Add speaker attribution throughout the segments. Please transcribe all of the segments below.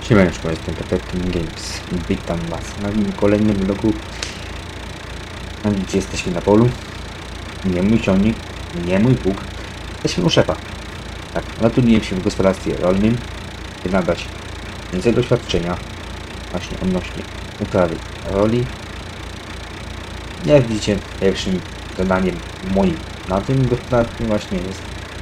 Speaker 1: Siemaneczko, jestem Perfectum Games. Witam Was na kolejnym vlogu. A widzicie, jesteśmy na polu. Nie mój ciągnik, nie mój pług. Jesteśmy u szefa. Tak, zatrudniłem się w gospodarstwie rolnym, by nabrać więcej doświadczenia właśnie odnośnie uprawy roli. Jak widzicie, pierwszym zadaniem moim na tym gospodarstwie właśnie jest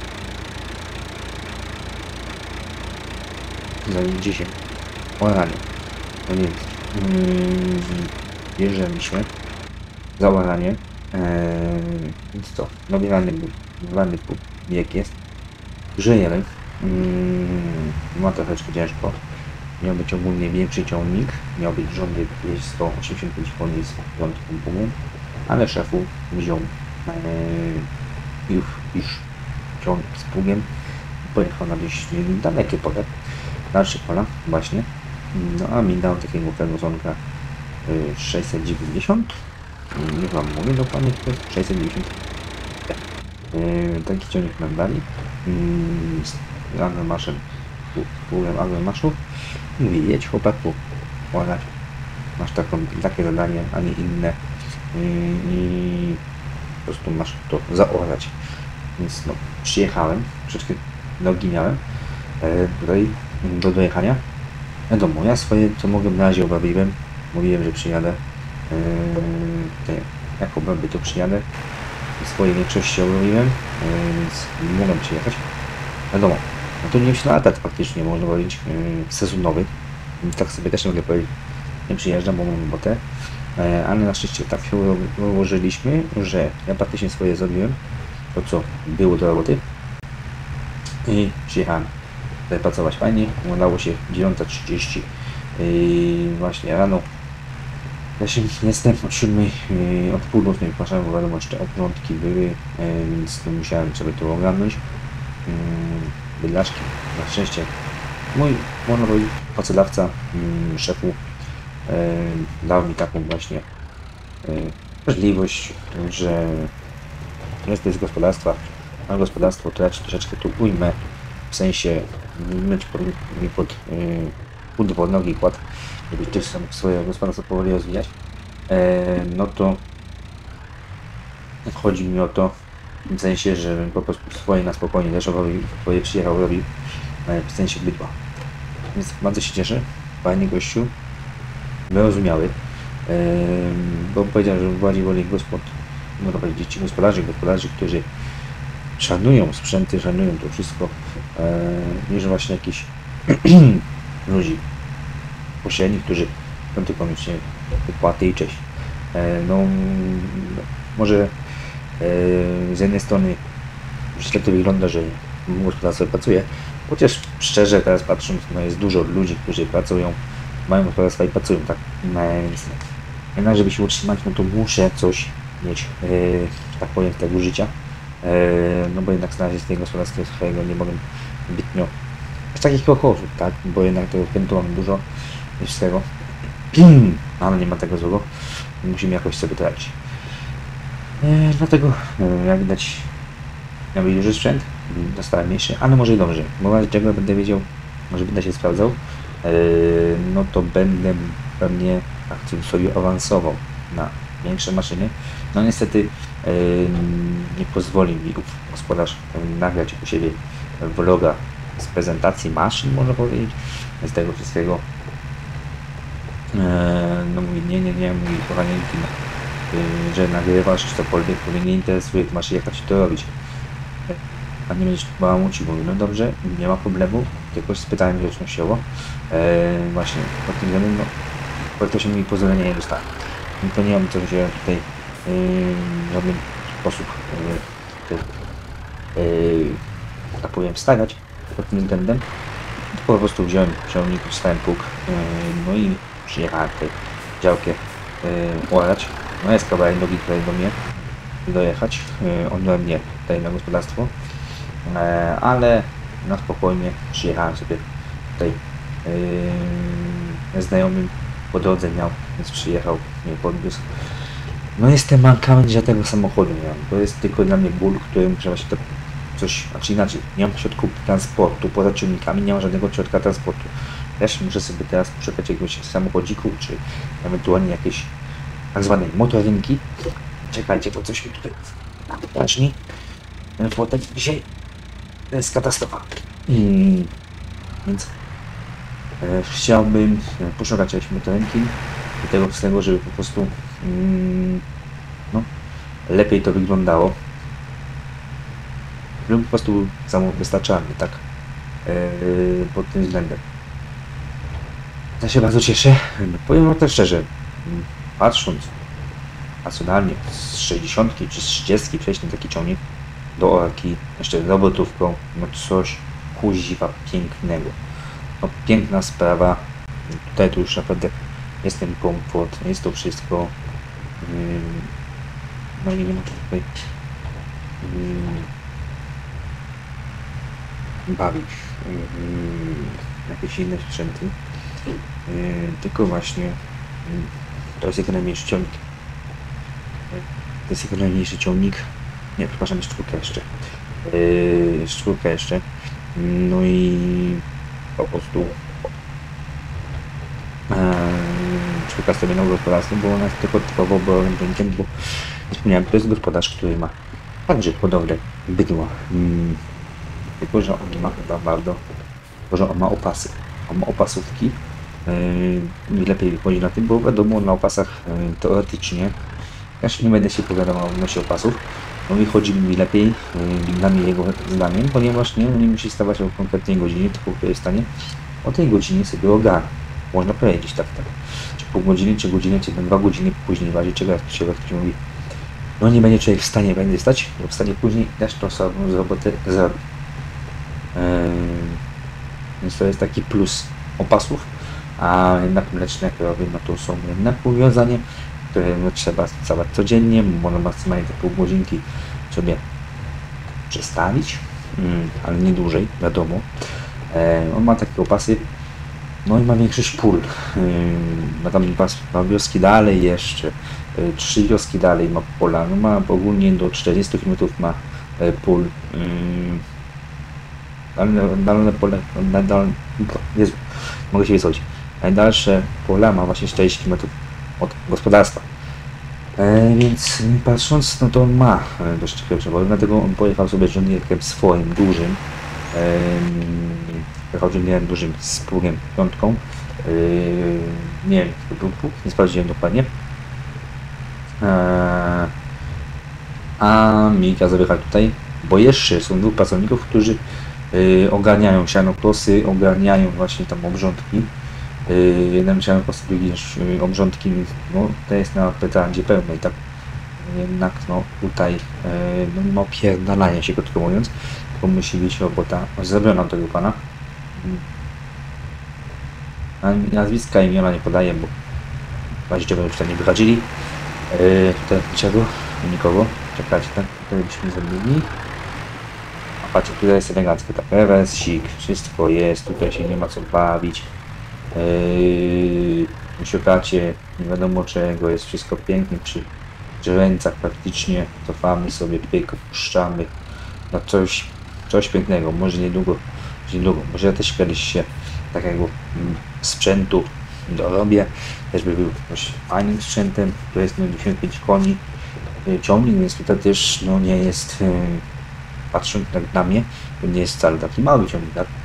Speaker 1: zajęcie się oranie. No więc bierzemy się za oranie. Więc co? Nowierany bieg jest. Grzejemy. Ma troszeczkę ciężko. Miał być ogólnie większy ciągnik. Miał być rządy 185 koni z piątką pumą. Ale szefu wziął już ciągnik z pługiem. Pojechał na dość dalekie pole. Dalsze pola właśnie. No a mi dał takiego Fergusonka 690. Nie wam mówię dokładnie, to jest 690. Taki ciągnik nam dali. Z agromaszem, pługiem agromaszów. Mówi, jedź chłopaku, orać. Masz takie zadanie, a nie inne. I po prostu masz to zaorać. Więc no, przyjechałem, troszeczkę nogi miałem tutaj do dojechania. Wiadomo, ja swoje, co mogłem na razie obawiłem. Mówiłem, że przyjadę. Jak obawy to przyjadę. Swoje większości obawiłem, więc mogłem przyjechać. Wiadomo, no to nie się na etat faktycznie, można powiedzieć, sezonowy. Tak sobie też nie mogę powiedzieć. Nie przyjeżdżam, bo mam robotę. Ale na szczęście tak się ułożyliśmy, że ja praktycznie swoje zrobiłem. To co było do roboty. I przyjechałem tutaj pracować fajnie. Udało się 9:30 właśnie rano. Ja się jestem od 7, od północnej, przepraszam, bo wiadomo, jeszcze oprzątki były, więc musiałem sobie to ogarnąć. Bydlaczki, na szczęście mój, można powiedzieć, pracodawca, szefu dał mi taką właśnie możliwość, że jest z gospodarstwa, a gospodarstwo to ja troszeczkę tu ujmę, w sensie myć pod nogi kład, żeby też swoje gospodarstwo powoli rozwijać. No to chodzi mi o to, w sensie, żebym po prostu swoje na spokojnie też swoje przyjechał robił, w sensie bydła. Więc bardzo się cieszę, fajny gościu, wyrozumiały, bo powiedziałem, że bardziej woli można powiedzieć, ci gospodarzy, którzy szanują sprzęty, szanują to wszystko, niż właśnie jakiś ludzi pośrednich, którzy robią tylko koniecznie wypłaty i cześć. No, może z jednej strony źle to wygląda, że gospodarstwo pracuje, chociaż szczerze teraz patrząc, no jest dużo ludzi, którzy pracują, mają gospodarstwa i pracują, tak, więc jednak żeby się utrzymać, no to muszę coś mieć, tak powiem, z tego życia, no bo jednak na razie z tego gospodarstwa swojego nie mogę zbytnio z takich kochowców, tak, bo jednak tego pętu mam dużo z tego, ale nie ma tego złego, musimy jakoś sobie to radzić. Dlatego, jak widać, miał być duży sprzęt, dostałem mniejszy, ale może i dobrze, bo w razie czego będę wiedział, może będę się sprawdzał, no to będę pewnie sobie awansował na większe maszyny. No niestety nie pozwoli mi gospodarz nagrać u siebie vloga z prezentacji maszyn, można powiedzieć, z tego wszystkiego. No mówi, nie, mówi, kochanieńki, że nagrywasz czy cokolwiek, który nie interesuje, to masz jechać to robić. A nie będziesz bałamucił, mówi, no dobrze, nie ma problemu, jakoś spytałem grzecznościowo, właśnie pod tym względem, no, praktycznie mi pozwolenia nie dostałem. To nie mam co się tutaj w żaden sposób tak powiem stawiać pod tym względem. Po prostu wziąłem ciągnik, wstałem pług, no i przyjechałem tutaj działkę orać. No jest kawałek drogi tutaj do mnie dojechać, ode mnie tutaj na gospodarstwo, ale na spokojnie przyjechałem sobie tutaj znajomym po drodze miał, więc przyjechał, mnie podwiózł. No jestem mankament, że tego samochodu nie mam. To jest tylko dla mnie ból, którym trzeba się to coś, znaczy inaczej, nie mam środków transportu, poza ciągnikami nie ma żadnego środka transportu. Też muszę sobie teraz poszukać jakiegoś samochodziku, czy ewentualnie jakieś tak zwane motorynki. Czekajcie, bo coś mi tutaj zacznij. Ten fotek dzisiaj to jest katastrofa. Więc chciałbym poszukać jakiejś motorynki do tego wszystkiego, żeby po prostu no, lepiej to wyglądało. Żeby po prostu był samowystarczalny, tak? Pod tym względem. Ja się bardzo cieszę. Powiem wam też szczerze, patrząc racjonalnie z 60 czy z 30 przejść na taki ciągnik do orki, jeszcze z obrotówką, no coś kuźwa pięknego. No piękna sprawa. Tutaj to już naprawdę jest ten komfort, jest to wszystko. No nie wiem, tutaj bawić jakieś inne sprzęty, tylko właśnie to jest jak najmniejszy ciągnik. To jest jak najmniejszy ciągnik. Nie, przepraszam, jest czwórka jeszcze. Czwórka jeszcze. No i po prostu czwórka sobie na gospodarstwo, bo ona jest tylko typowo oborowym ciągnikiem, bo wspomniałem, to jest gospodarz, który ma także hodowlę bydła. Tylko, że on ma chyba bardzo, że on ma opasy. On ma opasówki. Lepiej wychodzi na tym, bo wiadomo, na opasach teoretycznie, ja nie będę się powiadał o odnośnie opasów, no i chodzi mi lepiej, dla mnie jego zdaniem, ponieważ nie musi stawać o konkretnej godzinie, tylko w której stanie o tej godzinie sobie ogarnia. Można powiedzieć tak. Czy pół godziny, czy godzinę, czy 2 godziny później, w razie czego, jak ktoś mówi, no nie będzie człowiek w stanie, będzie stać, bo w stanie później też to samą robotę zrobi. Więc to jest taki plus opasów, a jednak mleczne krowy, no to są jednak powiązanie, które no, trzeba stosować codziennie, można maksymalnie te pół godzinki sobie przestawić, ale nie dłużej, wiadomo. On ma takie opasy, no i ma większy szpul. Ma tam dwa wioski dalej jeszcze, 3 wioski dalej ma pola, no ma ogólnie do 40 km ma pól. Najdalsze pole, Jezu, mogę się wysłać. Najdalsze pola ma właśnie 40 km od gospodarstwa. Więc patrząc, no to on ma dość ciekawe przewody, dlatego on pojechał sobie żołnierkiem swoim dużym. Pojechał żołnierem dużym z pługiem piątką. Nie wiem, jaki to był pług, nie sprawdziłem dokładnie. A mi kazał wyjechać tutaj, bo jeszcze są 2 pracowników, którzy ogarniają sianokosy, ogarniają właśnie tam obrządki. Jeden sianokosy, drugi obrządki, no to jest na petardzie pełnej, tak. Jednak no tutaj no, nie ma opierdalania się, krótko mówiąc, tylko musi być robota zrobiona tego pana. Nazwiska, imiona nie podaję, bo właściwie już tutaj nie wychodzili. Tutaj niczego, nikogo. Czekajcie, tak? Tutaj byśmy zrobili. A patrzcie, tutaj jest elegancko, tak, rewersik, wszystko jest, tutaj się nie ma co bawić. Szukacie nie wiadomo czego, jest wszystko pięknie przy rękach praktycznie, cofamy sobie, pyk, puszczamy. No coś pięknego, może niedługo, może ja też kiedyś się takiego sprzętu dorobię, też by był dość fajnym sprzętem, to jest 95 koni ciągnik, więc tutaj też no nie jest, patrząc tak na mnie, to nie jest wcale taki mały ciągnik, tak?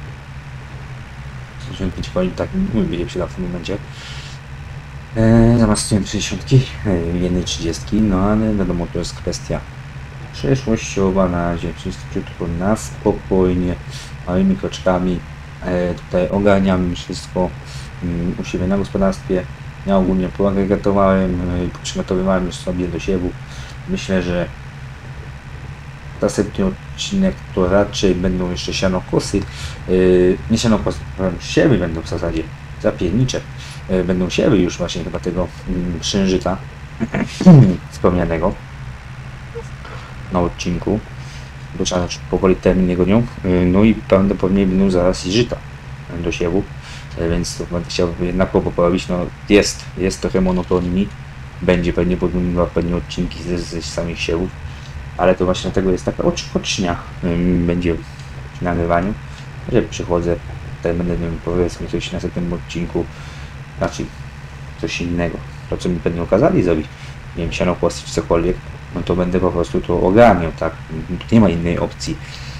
Speaker 1: 95 koni tak nie będzie przydał w tym momencie. Zamiast 60, jednej 30, no ale wiadomo, to jest kwestia przyszłościowa, na razie wszystko na spokojnie, małymi kroczkami. Tutaj ogarniam wszystko u siebie na gospodarstwie. Ja ogólnie poagregatowałem, przygotowywałem już sobie do siewu. Myślę, że następny odcinek to raczej będą jeszcze sianokosy, nie sianokosy, siewy będą w zasadzie, zapiennicze. Będą siewy już właśnie chyba tego księżyca wspomnianego na odcinku, bo trzeba powoli termin jego dnią, no i prawdopodobnie będą zaraz i żyta do siewu, więc to będę chciał jednakowo porobić, no jest trochę monotonii, będzie pewnie podmieniła pewnie odcinki ze samych siewów, ale to właśnie dlatego jest taka odcznia będzie przy nagrywaniu, że przychodzę, Tutaj będę miał powiedzmy coś na następnym odcinku, znaczy coś innego. To co mi będą kazali zrobić, nie wiem, siano kłosy czy cokolwiek, no to będę po prostu to ogarniał, tak? Nie ma innej opcji.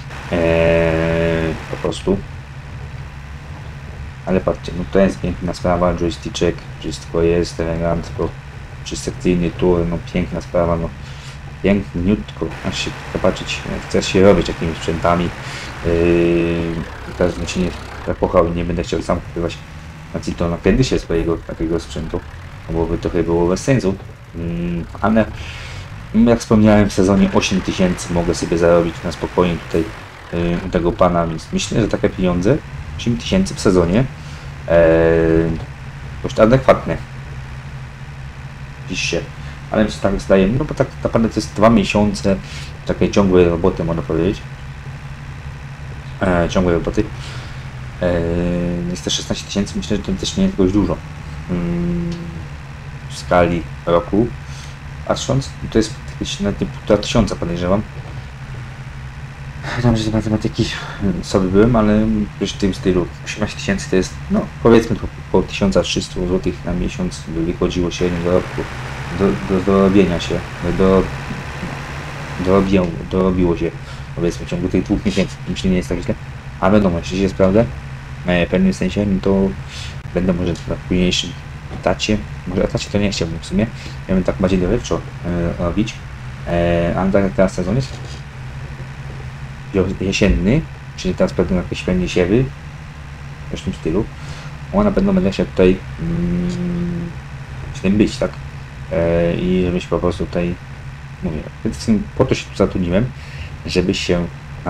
Speaker 1: Po prostu. Ale patrzcie, no to jest piękna sprawa, joysticzek, wszystko jest elegancko, przysekcyjny tur, no piękna sprawa, no piękniutko, aż się zobaczyć, chcesz się robić jakimiś sprzętami, teraz się nie zakochał i nie będę chciał sam kupywać na kiedyś swojego takiego sprzętu, bo by trochę było bez sensu, ale jak wspomniałem, w sezonie 8000 mogę sobie zarobić na spokojnie tutaj u tego pana, więc myślę, że takie pieniądze 8000 w sezonie dość adekwatne dziś się, ale mi się tak zdaje, no bo tak naprawdę to jest 2 miesiące takiej ciągłej roboty, można powiedzieć, ciągłej roboty, jest te 16 000, myślę, że to też nie jest dość dużo w skali roku patrząc, to jest jakieś nawet nie 1500 podejrzewam. Tam, że z matematyki sobie byłem, ale już w tym stylu 18 000 to jest, no powiedzmy po 1300 zł na miesiąc by wychodziło średnio dorobku, do dorobienia się, dorobiło się powiedzmy w ciągu tych 2 miesięcy, myślę, nie jest tak źle, a wiadomo, jeśli się sprawdzę w pewnym sensie, no to będę może na późniejszym etacie, może etacie to nie chciałbym w sumie, ja bym tak bardziej dorywczo robić, ale tak jak teraz sezon jest jesienny, czyli teraz będą jakieś pewnie siewy w tym stylu, ona na pewno będę się tutaj z tym być, tak? I żebyś po prostu tutaj mówię, po to się tu zatrudniłem, żeby się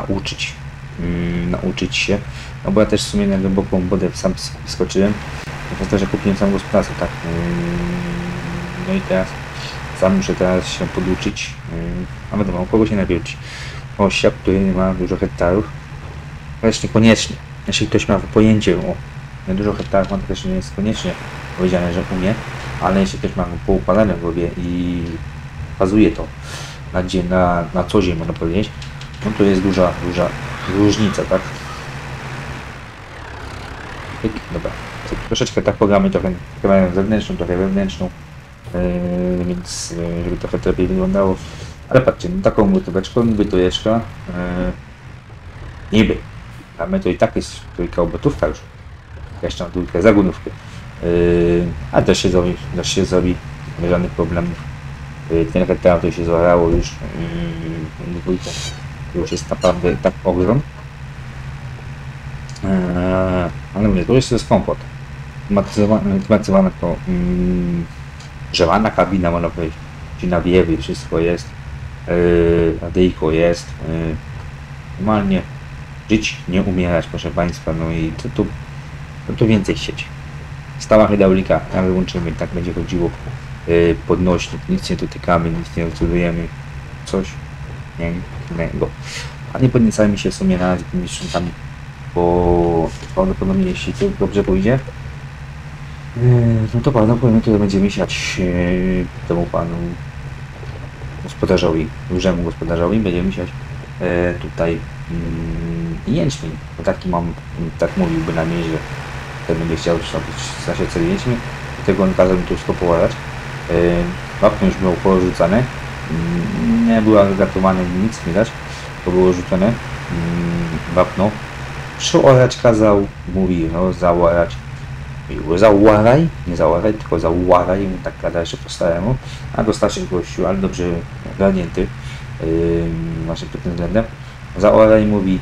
Speaker 1: nauczyć się, no bo ja też w sumie na głęboką wodę sam skoczyłem, to że kupiłem sam gospodarstwo, tak? No i teraz sam muszę teraz się poduczyć, a wiadomo, kogo się nauczyć. Osia, który ma dużo hektarów, też niekoniecznie. Jeśli ktoś ma pojęcie o dużo hektarów, to też nie jest koniecznie powiedziane, że umie, ale jeśli ktoś ma poukładane w głowie i bazuje to na co dzień, można powiedzieć, no to jest duża różnica, tak? Dobra, troszeczkę tak pogramy, trochę kamerę zewnętrzną, trochę wewnętrzną, więc żeby trochę lepiej wyglądało. Ale patrzcie, no taką gotóweczką, gotóweczka, niby, ale to i tak jest trójka obotówka już, jeszcze na trójkę zagonówkę, a też się zrobi, bez żadnych problemów. Ten hektar to się złarało już, dwójką, już jest naprawdę tak ogrom, ale mówię, to jest komfort, klimatyzowane to grzewana kabina, można powiedzieć, czy nawiewy, wszystko jest. Radyjko jest, normalnie żyć, nie umierać, proszę Państwa, no i to więcej sieci. Stała hydraulika, jak wyłączymy, tak będzie chodziło, podnośnik, nic nie dotykamy, nic nie odcudujemy, coś pięknego. A nie podniecajmy się w sumie na tymi sprzętami, bo prawdopodobnie jeśli to dobrze pójdzie, no to prawdopodobnie to będziemy siać temu panu gospodarzowi, dużemu gospodarzowi, będziemy siać tutaj jęczmień, bo taki mam, tak mówiłby na mnie, że ten będzie chciał zasiać sobie jęczmień, dlatego on kazał mi tu wszystko połatać. Wapno już było porzucane, nie było agregatowane, nic widać, to było rzucone wapno. Przeorać kazał, mówi, no zaorać. Zaułaraj, nie zaułaraj, tylko zaułaraj, tak gada jeszcze po staremu, a do starszych gościu, ale dobrze ogarnięty właśnie pod tym względem. Zaułaraj mówi,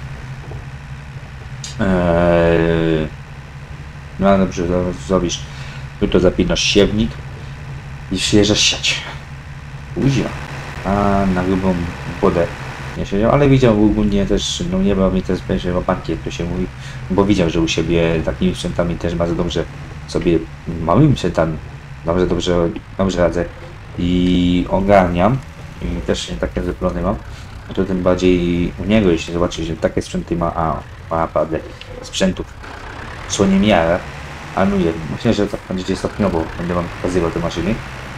Speaker 1: no dobrze, zrobisz, jutro zapinasz siewnik i przyjeżdżasz siać. Późno, a na grubą wodę nie siedział, ale widział ogólnie też, no nie ma mi też będzie łapanki, jak to się mówi, bo widział, że u siebie takimi sprzętami też bardzo dobrze sobie, małymi sprzętami, dobrze radzę i ogarniam i też nie takie wyplony mam, no to tym bardziej u niego, jeśli zobaczy, że takie sprzęty ma, ma naprawdę sprzętów, co nie miara, ale mówię, myślę, że tak będzie stopniowo, będę wam pokazywał te maszyny,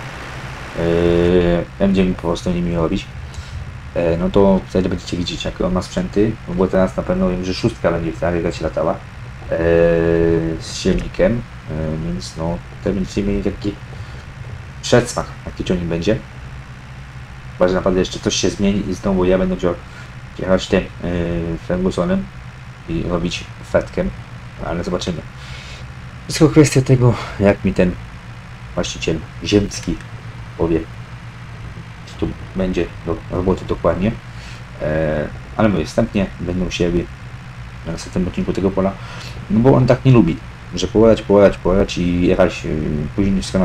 Speaker 1: będziemy po prostu nimi robić. No to wtedy będziecie widzieć, jakie on ma sprzęty, bo teraz na pewno wiem, że 6 będzie w tej agregacie latała. z siewnikiem, więc no tutaj będziecie mieli taki przedsmak, jaki ciągnik będzie. Chyba, że naprawdę jeszcze coś się zmieni i znowu ja będę chciał jechać tym Fergusonem i robić fetkiem, ale zobaczymy. Wszystko kwestia tego, jak mi ten właściciel ziemski powie, co tu będzie do roboty dokładnie. Ale mówię, wstępnie będę u siebie na następnym odcinku tego pola, no bo on tak nie lubi, że połać i jechać później wszystko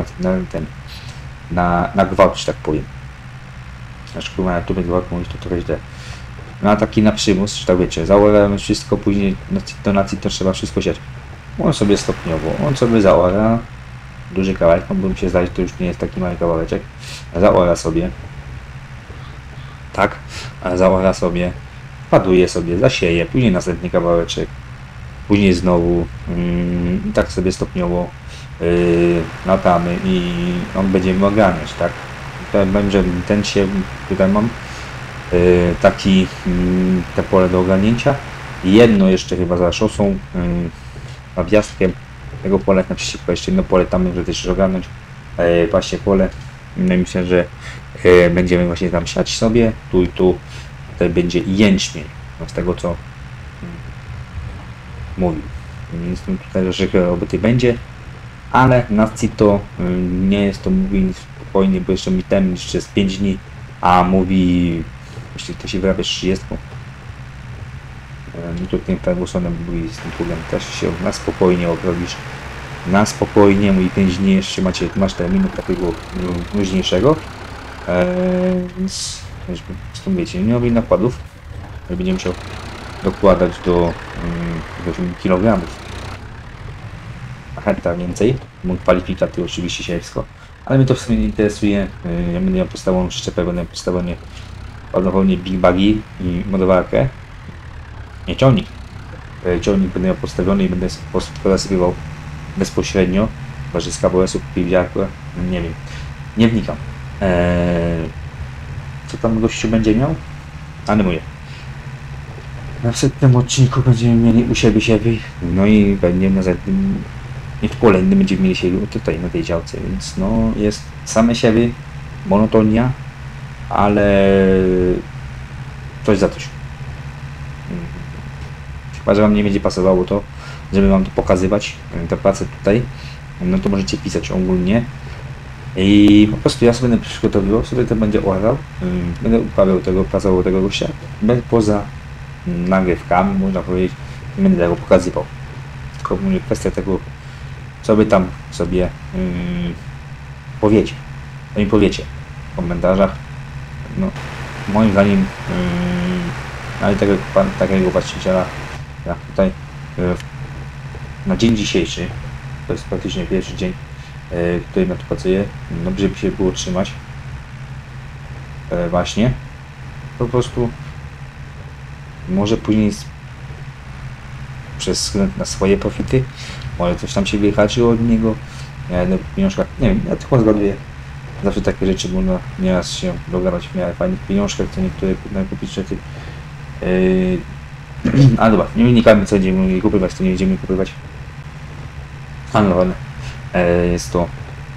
Speaker 1: na gwałt, że tak powiem. Znaczy, kurwa, tu będzie gwałt mówić, to trochę źle. No a taki na przymus, że tak wiecie, zaoramy wszystko, później na to trzeba wszystko siać. On sobie stopniowo, on sobie zaora, duży kawałek, no bo mi się zdaje, że to już nie jest taki mały kawałeczek, zaora sobie, tak, zaora sobie, paduje sobie, zasieje, później następny kawałeczek, później znowu, i tak sobie stopniowo latamy i on będziemy ogarniać, tak. Tutaj wiem, że ten się, tutaj mam taki, te pole do ogarnięcia, jedno jeszcze chyba za szosą, wjazdkiem tego pola, naprzeciwko jeszcze jedno pole, tam może też ogarnąć właśnie pole. No myślę, że będziemy właśnie tam siać sobie, tu i tu, tutaj będzie jęczmień, no z tego co mówił. Więc tutaj troszeczkę roboty będzie, ale na to nie jest to, mówi spokojnie, bo jeszcze mi ten jeszcze jest 5 dni, a mówi, jeśli to się wyrabia z 30. No to tym Fergusonem mówi z tym pługiem też się na spokojnie obrobisz. Na spokojnie, mój 5 dni jeszcze masz terminu takiego luźniejszego. Więc wiecie, nie robi nakładów. Będzie musiał dokładać do 8 kg. A hektar więcej. Mój kwalifikaty oczywiście siewsko. Ale mnie to w sumie nie interesuje. Ja będę miał podstawową przyczepę, będę miał prawdopodobnie big bagi i modowarkę. Nie ciągnik. Ciągnik będę miał postawiony i będę po prostu zasypywał bezpośrednio. Chyba, że z KBS-u piwniarkę. Nie wiem. Nie wnikam. Co tam gościu będzie miał? Ale mówię. Na następnym odcinku będziemy mieli u siebie siewy. No i pewnie na nie w pole innym będziemy mieli siewy tutaj na tej działce. Więc no jest same siewy, monotonia, ale coś za coś. Chyba, że wam nie będzie pasowało to, żeby wam to pokazywać, tę pracę tutaj, no to możecie pisać ogólnie. I po prostu ja sobie będę przygotowywał, sobie to będzie orał, będę uprawiał tego, pracował tego gościa, poza nagrywkami, można powiedzieć, nie będę tego pokazywał. Tylko mówię, kwestia tego, co wy tam sobie powiecie. To mi powiecie w komentarzach. No, moim zdaniem, ale takiego właściciela, ja tutaj na dzień dzisiejszy, to jest praktycznie pierwszy dzień, który na to pracuję, dobrze by się było trzymać. Właśnie. Po prostu może później przez wzgląd na swoje profity, może coś tam się wyhaczyło od niego. Ja na pieniążkach, nie wiem, ja tylko zgaduję. Zawsze takie rzeczy można nieraz się dogadać w miarę fajnych pieniążkach, co niektóre kupić rzeczy. Ale dobra, nie wynikamy, co będziemy mogli kupywać, co nie będziemy kupywać. Ale no, jest to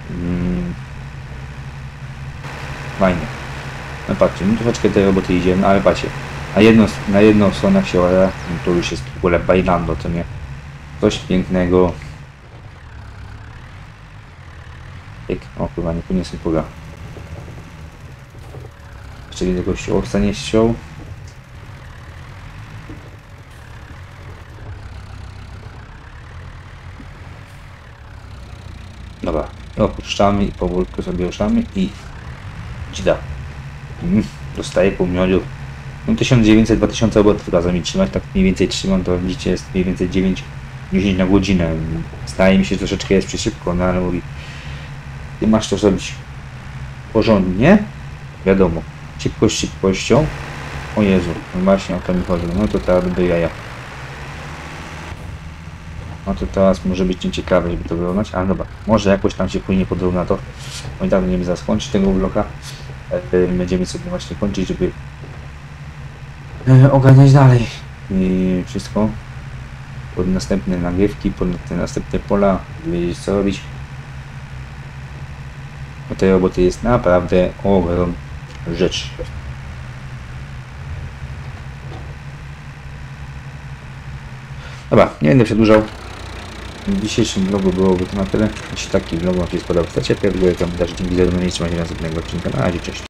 Speaker 1: fajnie. No patrzcie, no troszeczkę tej roboty idzie, no ale patrzcie, na jedną stronę się ora, to już jest w ogóle bailando, to nie? Coś pięknego. O kurwa, nie poniosę pługa. Jeszcze widzę gościu obstanie ściął. Dobra, opuszczamy i powolutku sobie ruszamy i dzida. Dostaję pół miodu. No 1900-2000 obrotów razem mi trzymać, tak mniej więcej trzymam, to widzicie jest mniej więcej 9-10 na godzinę. Zdaje mi się, że troszeczkę jest szybko, no ale mówi, ty masz to zrobić porządnie, wiadomo, szybkością. O Jezu, no właśnie o to mi chodzi, no to teraz do jaja. No to teraz może być nieciekawe, żeby to wyrównać, ale dobra, może jakoś tam się później podrówna to. No i tak będziemy zaraz kończyć tego vloga. Będziemy sobie właśnie kończyć, żeby ogarniać dalej i wszystko. pod następne nagrywki, pod te następne pola, wiedzieć co robić. Bo tej roboty jest naprawdę ogrom rzeczy. Dobra, nie będę przedłużał. W dzisiejszym vlogu byłoby to na tyle. Jeśli taki vlog Wam się spodobał, chcecie, komentarz, dzięki za oglądanie, trzymajcie następnego odcinka. Na razie, cześć.